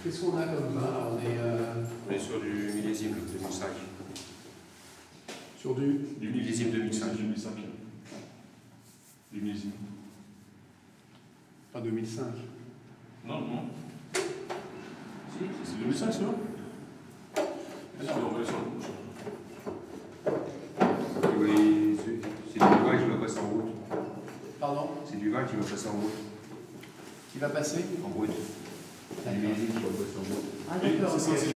Qu'est-ce qu'on a comme vin? On est sur du millésime 2005. Sur du millésime 2005. Du millésime. Pas 2005. Non, non. Si, c'est 2005, c'est vrai. Oui, c'est du vin qui va passer en route. Pardon? C'est du vin qui va passer en route. Qui va passer? En route. C'est du millésime qui va passer en route. Ah d'accord.